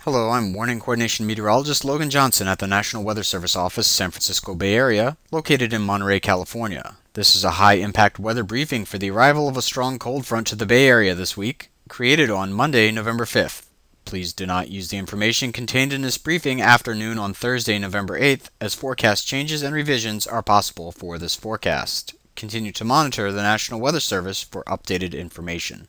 Hello, I'm Warning Coordination Meteorologist Logan Johnson at the National Weather Service Office, San Francisco Bay Area, located in Monterey, California. This is a high-impact weather briefing for the arrival of a strong cold front to the Bay Area this week, created on Monday, November 5th. Please do not use the information contained in this briefing after noon on Thursday, November 8th, as forecast changes and revisions are possible for this forecast. Continue to monitor the National Weather Service for updated information.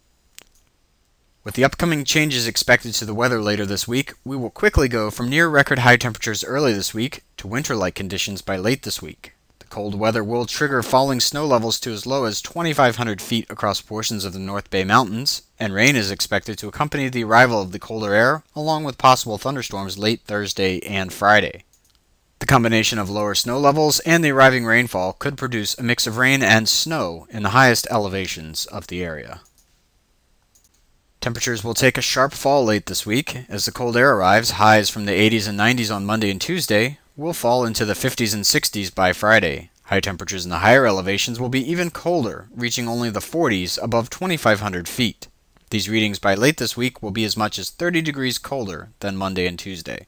With the upcoming changes expected to the weather later this week, we will quickly go from near record high temperatures early this week to winter-like conditions by late this week. The cold weather will trigger falling snow levels to as low as 2,500 feet across portions of the North Bay Mountains, and rain is expected to accompany the arrival of the colder air, along with possible thunderstorms late Thursday and Friday. The combination of lower snow levels and the arriving rainfall could produce a mix of rain and snow in the highest elevations of the area. Temperatures will take a sharp fall late this week. As the cold air arrives, highs from the 80s and 90s on Monday and Tuesday will fall into the 50s and 60s by Friday. High temperatures in the higher elevations will be even colder, reaching only the 40s above 2,500 feet. These readings by late this week will be as much as 30 degrees colder than Monday and Tuesday.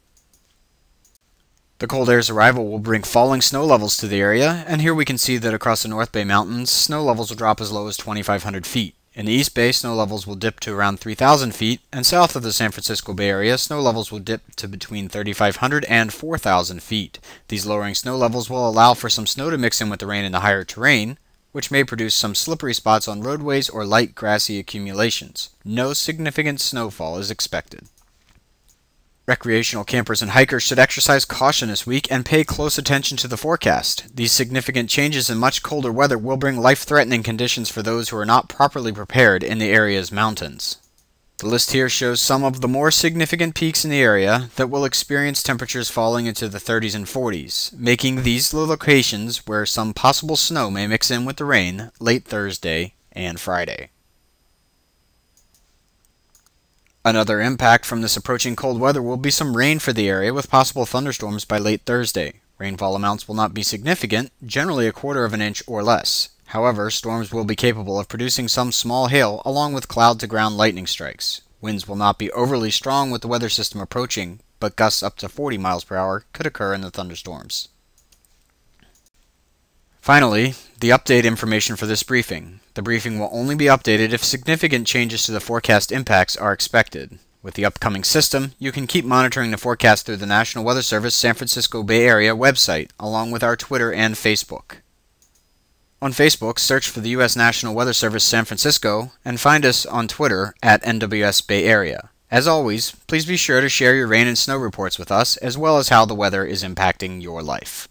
The cold air's arrival will bring falling snow levels to the area, and here we can see that across the North Bay Mountains, snow levels will drop as low as 2,500 feet. In the East Bay, snow levels will dip to around 3,000 feet, and south of the San Francisco Bay Area, snow levels will dip to between 3,500 and 4,000 feet. These lowering snow levels will allow for some snow to mix in with the rain in the higher terrain, which may produce some slippery spots on roadways or light grassy accumulations. No significant snowfall is expected. Recreational campers and hikers should exercise caution this week and pay close attention to the forecast. These significant changes in much colder weather will bring life-threatening conditions for those who are not properly prepared in the area's mountains. The list here shows some of the more significant peaks in the area that will experience temperatures falling into the 30s and 40s, making these the locations where some possible snow may mix in with the rain late Thursday and Friday. Another impact from this approaching cold weather will be some rain for the area with possible thunderstorms by late Thursday. Rainfall amounts will not be significant, generally a quarter of an inch or less. However, storms will be capable of producing some small hail along with cloud-to-ground lightning strikes. Winds will not be overly strong with the weather system approaching, but gusts up to 40 miles per hour could occur in the thunderstorms. Finally, the update information for this briefing. The briefing will only be updated if significant changes to the forecast impacts are expected. With the upcoming system, you can keep monitoring the forecast through the National Weather Service San Francisco Bay Area website, along with our Twitter and Facebook. On Facebook, search for the U.S. National Weather Service San Francisco, and find us on Twitter at NWS Bay Area. As always, please be sure to share your rain and snow reports with us, as well as how the weather is impacting your life.